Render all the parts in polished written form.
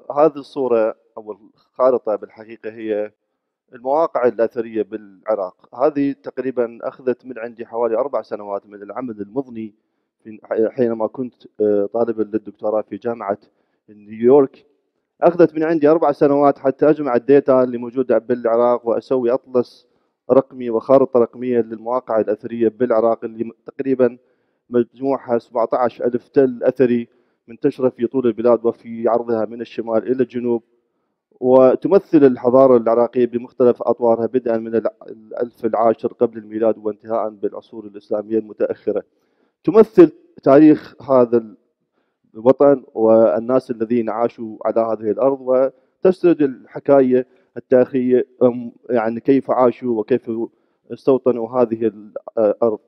هذه الصورة أو الخارطة بالحقيقة هي المواقع الأثرية بالعراق. هذه تقريبا أخذت من عندي حوالي 4 سنوات من العمل المضني حينما كنت طالبا للدكتوراه في جامعة نيويورك. أخذت من عندي 4 سنوات حتى أجمع الداتا اللي موجودة بالعراق وأسوي أطلس رقمي وخارطة رقمية للمواقع الأثرية بالعراق اللي تقريبا مجموعها 17,000 تل أثري منتشرة في طول البلاد وفي عرضها من الشمال إلى الجنوب، وتمثل الحضارة العراقية بمختلف أطوارها بدءا من الألف العاشر قبل الميلاد وانتهاء بالعصور الإسلامية المتأخرة. تمثل تاريخ هذا الوطن والناس الذين عاشوا على هذه الأرض، وتسرد الحكاية التاريخية يعني كيف عاشوا وكيف استوطنوا هذه الأرض.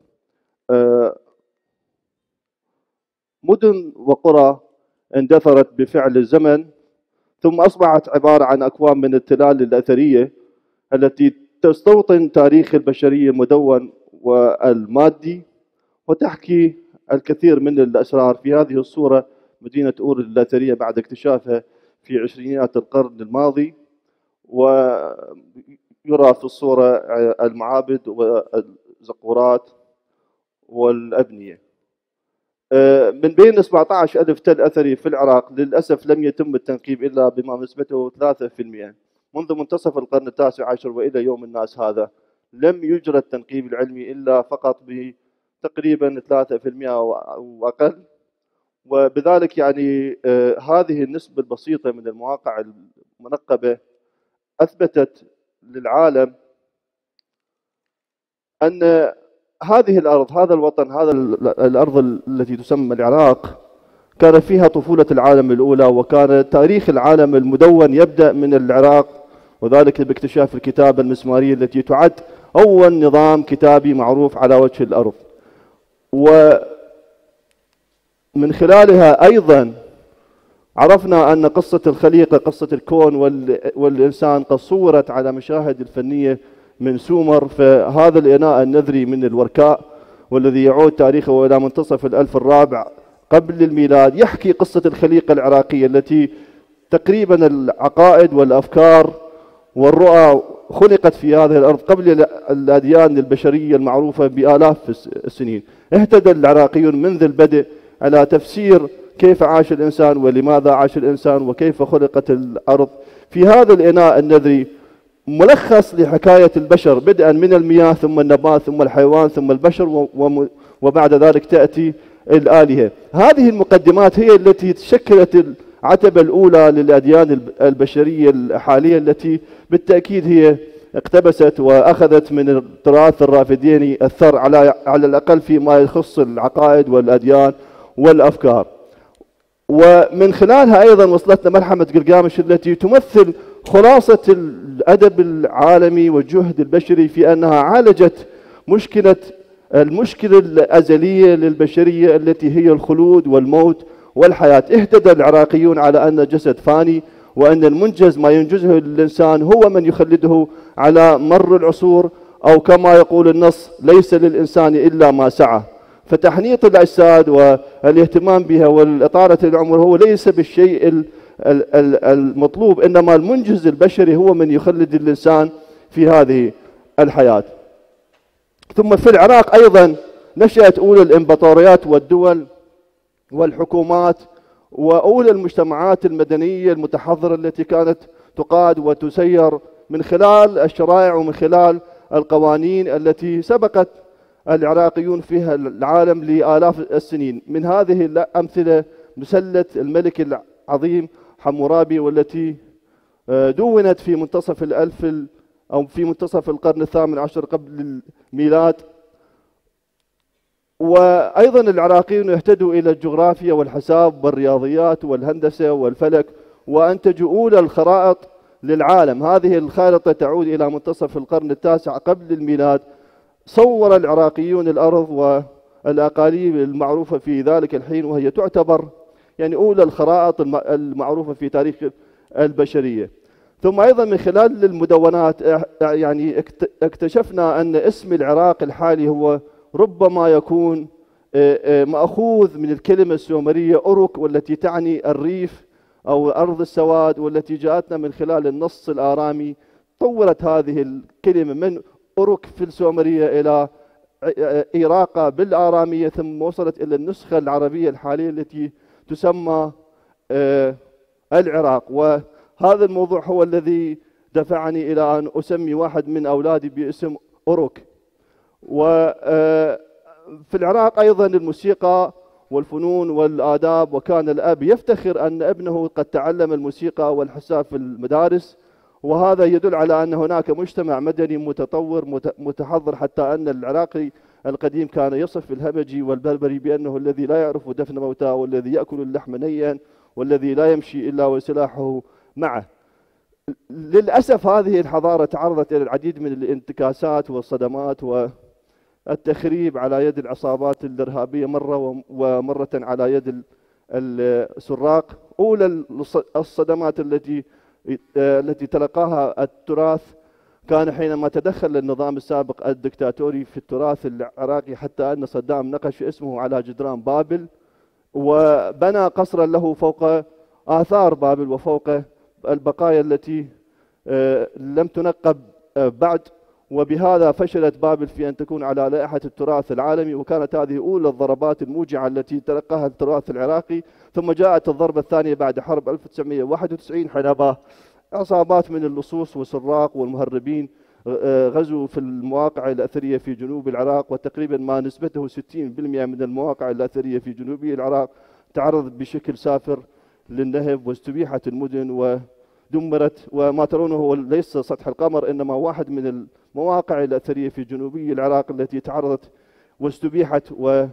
مدن وقرى اندثرت بفعل الزمن، ثم أصبحت عبارة عن أكوام من التلال الأثرية التي تستوطن تاريخ البشرية المدون والمادي وتحكي الكثير من الأسرار. في هذه الصورة مدينة أور الأثرية بعد اكتشافها في عشرينيات القرن الماضي، ويرى في الصورة المعابد والزقورات والأبنية. من بين 17,000 تل أثري في العراق للأسف لم يتم التنقيب إلا بما نسبته 3%. منذ منتصف القرن التاسع عشر وإلى يوم الناس هذا لم يجرى التنقيب العلمي إلا فقط بتقريبا 3% أو أقل. وبذلك يعني هذه النسبة البسيطة من المواقع المنقبة أثبتت للعالم أن هذه الأرض، هذا الوطن، هذا الأرض التي تسمى العراق كان فيها طفولة العالم الأولى، وكان تاريخ العالم المدون يبدأ من العراق، وذلك باكتشاف الكتابة المسمارية التي تعد أول نظام كتابي معروف على وجه الأرض. ومن خلالها أيضا عرفنا أن قصة الخليقة، قصة الكون والإنسان قد صورت على مشاهد الفنية من سومر. فهذا الإناء النذري من الوركاء والذي يعود تاريخه إلى منتصف الألف الرابع قبل الميلاد يحكي قصة الخليقة العراقية التي تقريبا العقائد والأفكار والرؤى خلقت في هذه الأرض قبل الأديان البشرية المعروفة بآلاف السنين. اهتدى العراقيون منذ البدء على تفسير كيف عاش الإنسان ولماذا عاش الإنسان وكيف خلقت الأرض. في هذا الإناء النذري ملخص لحكاية البشر بدءا من المياه ثم النبات ثم الحيوان ثم البشر وبعد ذلك تأتي الآلهة. هذه المقدمات هي التي شكلت العتبة الأولى للأديان البشرية الحالية التي بالتأكيد هي اقتبست وأخذت من التراث الرافديني الثر على الأقل فيما يخص العقائد والأديان والأفكار. ومن خلالها أيضا وصلتنا ملحمة قرقامش التي تمثل خلاصة الأدب العالمي والجهد البشري في أنها عالجت المشكلة الأزلية للبشرية التي هي الخلود والموت والحياة. اهتدى العراقيون على أن الجسد فاني، وأن المنجز ما ينجزه الإنسان هو من يخلده على مر العصور، أو كما يقول النص ليس للإنسان إلا ما سعى. فتحنيط الأجساد والاهتمام بها والإطالة العمر هو ليس بالشيء المطلوب، إنما المنجز البشري هو من يخلد الإنسان في هذه الحياة. ثم في العراق أيضا نشأت أولى الإمبراطوريات والدول والحكومات وأولى المجتمعات المدنية المتحضرة التي كانت تقاد وتسير من خلال الشرائع ومن خلال القوانين التي سبقت العراقيون فيها العالم لآلاف السنين. من هذه الأمثلة مسلة الملك العظيم حمورابي، والتي دونت في منتصف أو في منتصف القرن الثامن عشر قبل الميلاد. وأيضا العراقيون اهتدوا إلى الجغرافيا والحساب والرياضيات والهندسة والفلك، وأنتجوا أولى الخرائط للعالم. هذه الخارطة تعود إلى منتصف القرن التاسع قبل الميلاد. صور العراقيون الأرض والأقاليم المعروفة في ذلك الحين، وهي تعتبر يعني أولى الخرائط المعروفة في تاريخ البشرية. ثم أيضا من خلال المدونات يعني اكتشفنا أن اسم العراق الحالي هو ربما يكون مأخوذ من الكلمة السومرية أوروك، والتي تعني الريف أو أرض السواد، والتي جاءتنا من خلال النص الآرامي. طورت هذه الكلمة من أوروك في السومرية إلى إيراقة بالآرامية، ثم وصلت إلى النسخة العربية الحالية التي تسمى العراق. وهذا الموضوع هو الذي دفعني إلى أن أسمي واحد من أولادي باسم أوروك. وفي العراق أيضا الموسيقى والفنون والآداب، وكان الأب يفتخر أن ابنه قد تعلم الموسيقى والحساب في المدارس، وهذا يدل على أن هناك مجتمع مدني متطور متحضر، حتى أن العراقي القديم كان يصف الهبجي والبربري بأنه الذي لا يعرف دفن موتاه، والذي يأكل اللحم نيا، والذي لا يمشي إلا وسلاحه معه. للأسف هذه الحضارة تعرضت إلى العديد من الانتكاسات والصدمات والتخريب على يد العصابات الإرهابية مرة، ومرة على يد السراق. أولى الصدمات التي تلقاها التراث كان حينما تدخل النظام السابق الدكتاتوري في التراث العراقي، حتى أن صدام نقش اسمه على جدران بابل، وبنى قصرا له فوق آثار بابل وفوق البقايا التي لم تنقب بعد. وبهذا فشلت بابل في أن تكون على لائحة التراث العالمي، وكانت هذه أولى الضربات الموجعة التي تلقاها التراث العراقي. ثم جاءت الضربة الثانية بعد حرب 1991، حينما عصابات من اللصوص والسراق والمهربين غزوا في المواقع الأثرية في جنوب العراق، وتقريبا ما نسبته 60% من المواقع الأثرية في جنوب العراق تعرضت بشكل سافر للنهب، واستبيحت المدن ودمرت. وما ترونه هو ليس سطح القمر، إنما واحد من المواقع الأثرية في جنوبي العراق التي تعرضت واستبيحت و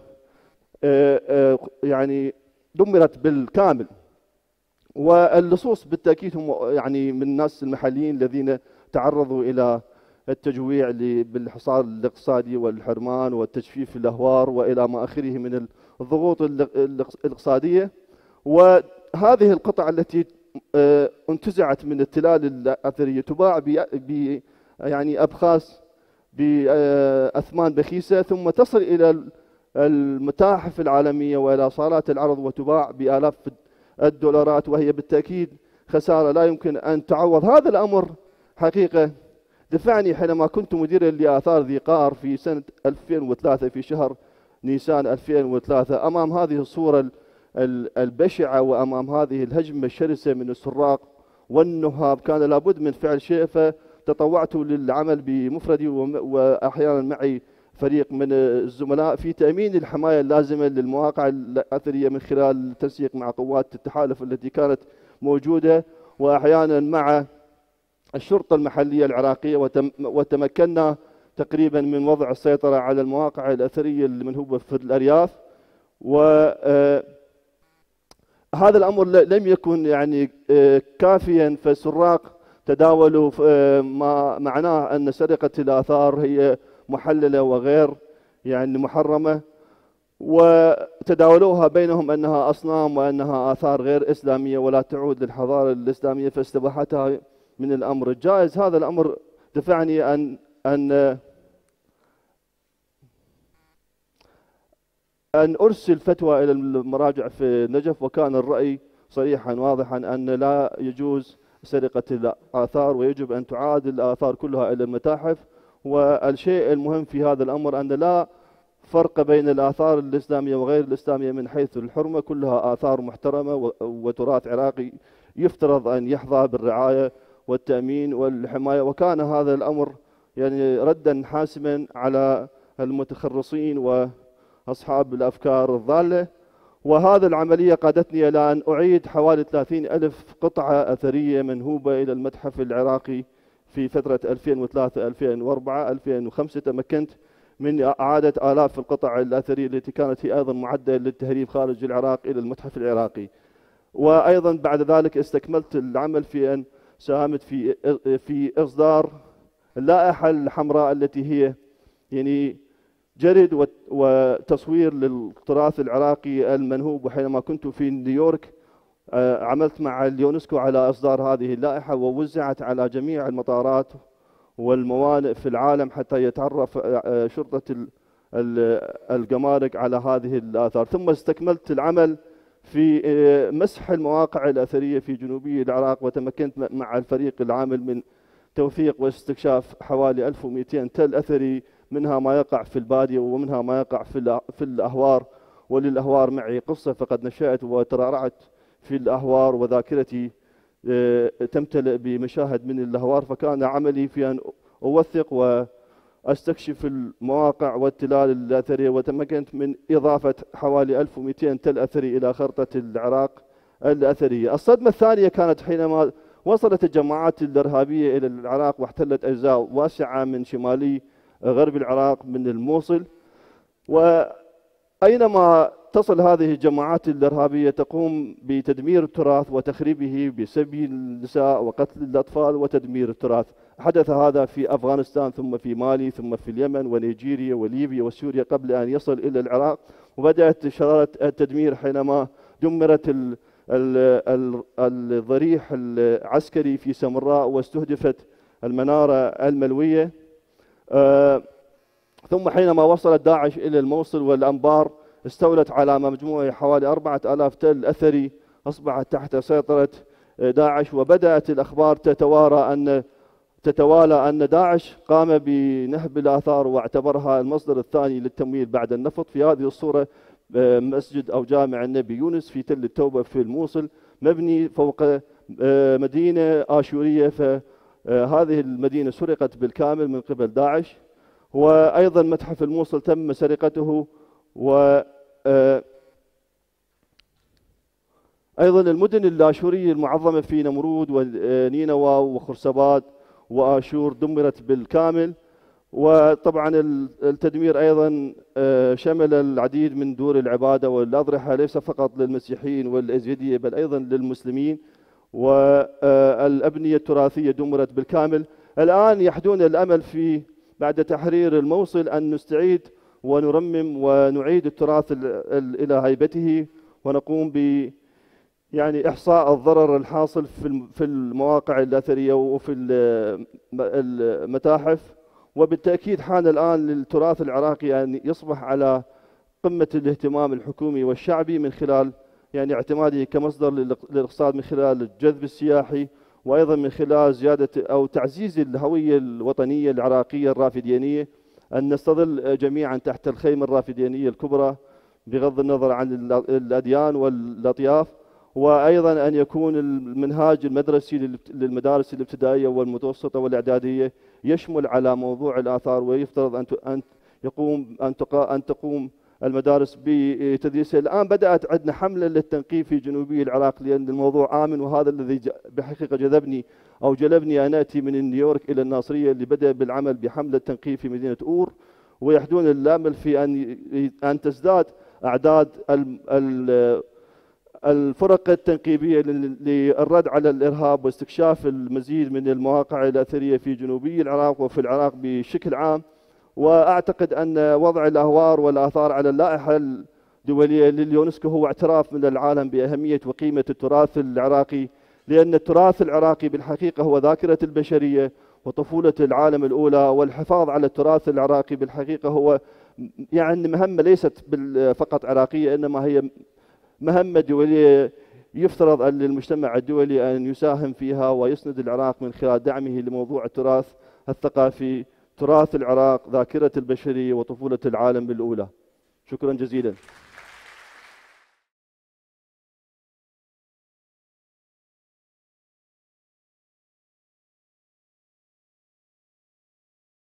يعني دمرت بالكامل. واللصوص بالتأكيد هم يعني من الناس المحليين الذين تعرضوا إلى التجويع بالحصار الاقتصادي والحرمان والتجفيف الأهوار وإلى ما آخره من الضغوط الاقتصادية. وهذه القطع التي انتزعت من التلال الأثرية تباع يعني أبخاس بأثمان بخيسة، ثم تصل إلى المتاحف العالمية وإلى صالات العرض وتباع بآلاف الدولارات، وهي بالتأكيد خسارة لا يمكن أن تعوض. هذا الأمر حقيقة دفعني حينما كنت مديرا لآثار ذي قار في سنة 2003 في شهر نيسان 2003 أمام هذه الصورة البشعة وأمام هذه الهجمة الشرسة من السراق والنهاب. كان لابد من فعل شيء، فتطوعت للعمل بمفردي وأحيانا معي فريق من الزملاء في تأمين الحماية اللازمة للمواقع الأثرية من خلال التنسيق مع قوات التحالف التي كانت موجودة، وأحيانا مع الشرطة المحلية العراقية. وتمكنا تقريبا من وضع السيطرة على المواقع الأثرية المنهوبة في الأرياف. وهذا الأمر لم يكن يعني كافيا، فالسراق تداولوا ما معناه أن سرقة الآثار هي محللة وغير يعني محرمة، وتداولوها بينهم أنها أصنام وأنها آثار غير إسلامية ولا تعود للحضارة الإسلامية، فاستباحتها من الأمر الجائز. هذا الأمر دفعني أن أرسل فتوى إلى المراجع في النجف، وكان الرأي صريحا واضحا أن لا يجوز سرقة الآثار ويجب أن تعاد الآثار كلها إلى المتاحف. والشيء المهم في هذا الأمر أن لا فرق بين الآثار الإسلامية وغير الإسلامية من حيث الحرمة، كلها آثار محترمة وتراث عراقي يفترض أن يحظى بالرعاية والتأمين والحماية. وكان هذا الأمر يعني ردا حاسما على المتخرصين وأصحاب الأفكار الضالة. وهذه العملية قادتني إلى أن أعيد حوالي 30,000 قطعة أثرية منهوبة إلى المتحف العراقي في فترة 2003 2004 2005. تمكنت من إعادة آلاف القطع الأثرية التي كانت هي أيضا معدة للتهريب خارج العراق إلى المتحف العراقي. وأيضا بعد ذلك استكملت العمل في أن ساهمت في إصدار اللائحة الحمراء التي هي يعني جرد وتصوير للتراث العراقي المنهوب. وحينما كنت في نيويورك عملت مع اليونسكو على إصدار هذه اللائحة، ووزعت على جميع المطارات والموانئ في العالم حتى يتعرف شرطة الجمارك على هذه الآثار. ثم استكملت العمل في مسح المواقع الأثرية في جنوبي العراق، وتمكنت مع الفريق العامل من توثيق واستكشاف حوالي 1200 تل أثري، منها ما يقع في البادية ومنها ما يقع في الأهوار. وللأهوار معي قصة، فقد نشأت وترعرعت في الأهوار، وذاكرتي تمتلئ بمشاهد من الأهوار، فكان عملي في أن أوثق واستكشف المواقع والتلال الأثرية، وتمكنت من إضافة حوالي 1200 تل أثري إلى خرطة العراق الأثرية. الصدمة الثانية كانت حينما وصلت الجماعات الإرهابية إلى العراق واحتلت أجزاء واسعة من شمالي غرب العراق من الموصل، وأينما تصل هذه الجماعات الإرهابية تقوم بتدمير التراث وتخريبه بسبي النساء وقتل الأطفال وتدمير التراث. حدث هذا في أفغانستان، ثم في مالي، ثم في اليمن ونيجيريا وليبيا وسوريا قبل أن يصل إلى العراق. وبدأت شرارة التدمير حينما دمرت الضريح العسكري في سامراء واستهدفت المنارة الملوية. ثم حينما وصلت داعش إلى الموصل والأنبار استولت على مجموعة حوالي 4000 تل أثري أصبحت تحت سيطرة داعش. وبدأت الأخبار تتوالى أن داعش قام بنهب الآثار واعتبرها المصدر الثاني للتمويل بعد النفط. في هذه الصورة مسجد أو جامع النبي يونس في تل التوبة في الموصل مبني فوق مدينة آشورية، فهذه المدينة سرقت بالكامل من قبل داعش. وأيضا متحف الموصل تم سرقته، و أيضا المدن الآشورية المعظمة في نمرود ونينوى وخرسباد وآشور دمرت بالكامل. وطبعا التدمير أيضا شمل العديد من دور العبادة والأضرحة، ليس فقط للمسيحيين والأزيدية بل أيضا للمسلمين، والأبنية التراثية دمرت بالكامل. الآن يحدون الأمل في بعد تحرير الموصل أن نستعيد ونرمم ونعيد التراث إلى هيبته، ونقوم ب يعني إحصاء الضرر الحاصل في المواقع الأثرية وفي المتاحف. وبالتأكيد حان الآن للتراث العراقي أن يصبح على قمة الاهتمام الحكومي والشعبي من خلال يعني اعتماده كمصدر للاقتصاد، من خلال الجذب السياحي، وأيضا من خلال زيادة أو تعزيز الهوية الوطنية العراقية الرافدينية، أن نستظل جميعا تحت الخيمة الرافدينية الكبرى بغض النظر عن الأديان والأطياف. وأيضا أن يكون المنهاج المدرسي للمدارس الابتدائية والمتوسطة والإعدادية يشمل على موضوع الآثار، ويفترض أن تقوم المدارس بتدريسها. الآن بدأت عندنا حملة للتنقيب في جنوبي العراق، لأن الموضوع آمن، وهذا الذي بحقيقة جذبني أو جلبني أن أتي من نيويورك إلى الناصرية اللي بدأ بالعمل بحملة تنقيب في مدينة أور. ويحدون الأمل في أن تزداد أعداد الفرق التنقيبية للرد على الإرهاب واستكشاف المزيد من المواقع الأثرية في جنوبي العراق وفي العراق بشكل عام. وأعتقد أن وضع الأهوار والآثار على اللائحة الدولية لليونسكو هو اعتراف من العالم بأهمية وقيمة التراث العراقي، لأن التراث العراقي بالحقيقة هو ذاكرة البشرية وطفولة العالم الأولى. والحفاظ على التراث العراقي بالحقيقة هو يعني مهمة ليست فقط عراقية، إنما هي مهمة دولية يفترض أن للمجتمع الدولي أن يساهم فيها ويسند العراق من خلال دعمه لموضوع التراث الثقافي. تراث العراق ذاكرة البشرية وطفولة العالم الأولى. شكرا جزيلا.